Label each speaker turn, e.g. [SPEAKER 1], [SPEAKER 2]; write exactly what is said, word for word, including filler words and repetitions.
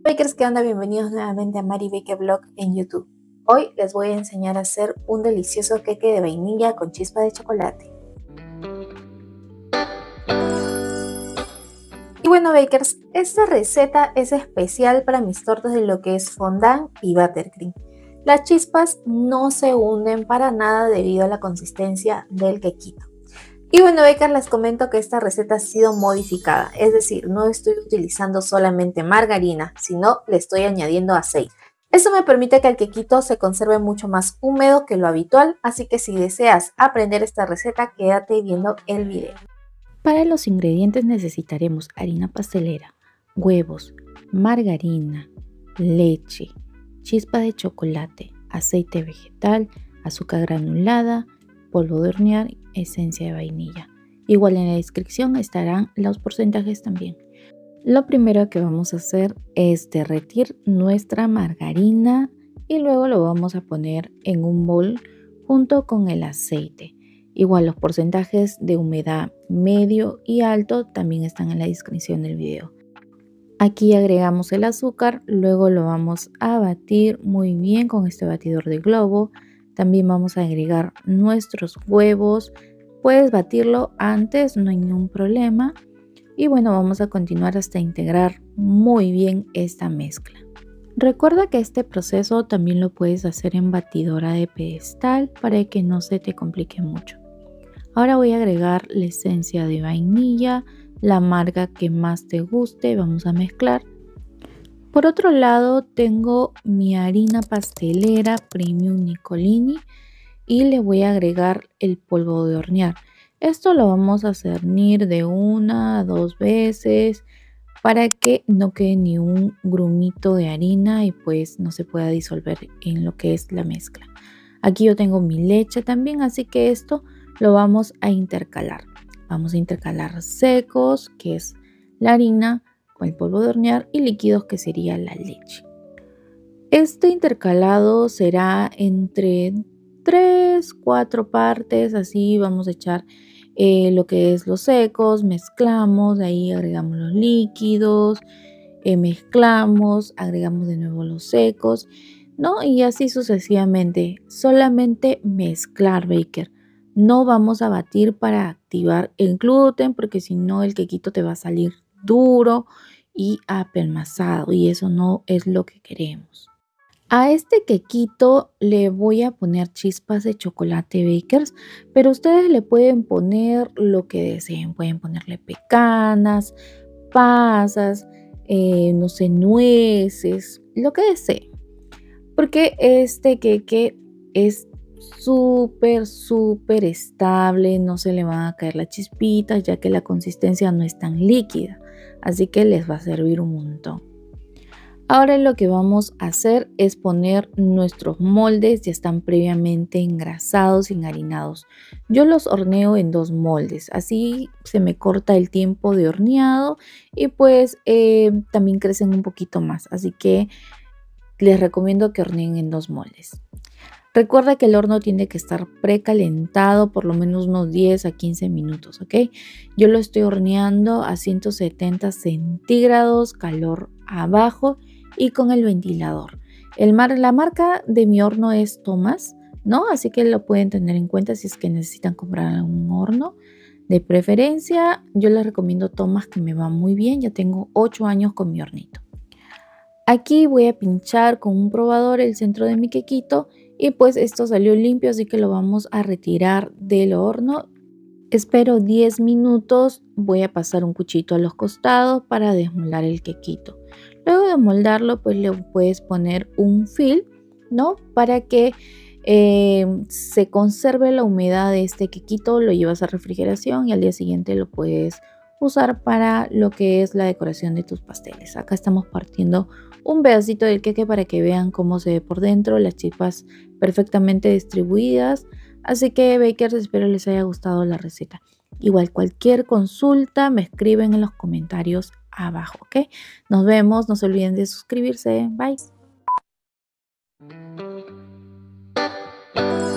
[SPEAKER 1] Bakers, ¿qué onda? Bienvenidos nuevamente a Mari Baker Blog en YouTube. Hoy les voy a enseñar a hacer un delicioso queque de vainilla con chispa de chocolate. Y bueno, Bakers, esta receta es especial para mis tortas de lo que es fondant y buttercream. Las chispas no se hunden para nada debido a la consistencia del quequito. Y bueno, Bakers, les comento que esta receta ha sido modificada, es decir, no estoy utilizando solamente margarina, sino le estoy añadiendo aceite. Esto me permite que el quequito se conserve mucho más húmedo que lo habitual, así que si deseas aprender esta receta, quédate viendo el video.
[SPEAKER 2] Para los ingredientes necesitaremos harina pastelera, huevos, margarina, leche, chispa de chocolate, aceite vegetal, azúcar granulada, polvo de hornear, esencia de vainilla. Igual en la descripción estarán los porcentajes también. Lo primero que vamos a hacer es derretir nuestra margarina y luego lo vamos a poner en un bol junto con el aceite. Igual los porcentajes de humedad medio y alto también están en la descripción del video. Aquí agregamos el azúcar, luego lo vamos a batir muy bien con este batidor de globo. También vamos a agregar nuestros huevos. Puedes batirlo antes, no hay ningún problema. Y bueno, vamos a continuar hasta integrar muy bien esta mezcla. Recuerda que este proceso también lo puedes hacer en batidora de pedestal para que no se te complique mucho. Ahora voy a agregar la esencia de vainilla, la marca que más te guste, vamos a mezclar. Por otro lado tengo mi harina pastelera Premium Nicolini y le voy a agregar el polvo de hornear. Esto lo vamos a cernir de una a dos veces para que no quede ni un grumito de harina y pues no se pueda disolver en lo que es la mezcla. Aquí yo tengo mi leche también, así que esto lo vamos a intercalar. Vamos a intercalar secos, que es la harina, con el polvo de hornear y líquidos, que sería la leche. Este intercalado será entre tres, cuatro partes, así vamos a echar eh, lo que es los secos, mezclamos, de ahí agregamos los líquidos, eh, mezclamos, agregamos de nuevo los secos, ¿no? Y así sucesivamente, solamente mezclar, Baker. No vamos a batir para activar el gluten porque si no el quequito te va a salir duro y apelmazado y eso no es lo que queremos. A este quequito le voy a poner chispas de chocolate, Bakers, pero ustedes le pueden poner lo que deseen. Pueden ponerle pecanas, pasas, eh, no sé, nueces, lo que deseen. Porque este queque es súper, súper estable, no se le van a caer las chispitas ya que la consistencia no es tan líquida, así que les va a servir un montón. Ahora lo que vamos a hacer es poner nuestros moldes, ya están previamente engrasados y enharinados. Yo los horneo en dos moldes, así se me corta el tiempo de horneado y pues eh, también crecen un poquito más, así que les recomiendo que horneen en dos moldes. Recuerda que el horno tiene que estar precalentado por lo menos unos diez a quince minutos, ¿ok? Yo lo estoy horneando a ciento setenta centígrados, calor abajo y con el ventilador. El mar, la marca de mi horno es Thomas, ¿no? Así que lo pueden tener en cuenta si es que necesitan comprar un horno. De preferencia, yo les recomiendo Thomas, que me va muy bien. Ya tengo ocho años con mi hornito. Aquí voy a pinchar con un probador el centro de mi quequito y pues esto salió limpio, así que lo vamos a retirar del horno. Espero diez minutos, voy a pasar un cuchito a los costados para desmoldar el quequito. Luego de moldarlo pues le puedes poner un film, ¿no? Para que eh, se conserve la humedad de este quequito, lo llevas a refrigeración y al día siguiente lo puedes usar para lo que es la decoración de tus pasteles. Acá estamos partiendo un pedacito del queque para que vean cómo se ve por dentro, las chispas perfectamente distribuidas. Así que, Bakers, espero les haya gustado la receta. Igual cualquier consulta me escriben en los comentarios abajo, ¿ok? Nos vemos, no se olviden de suscribirse. Bye.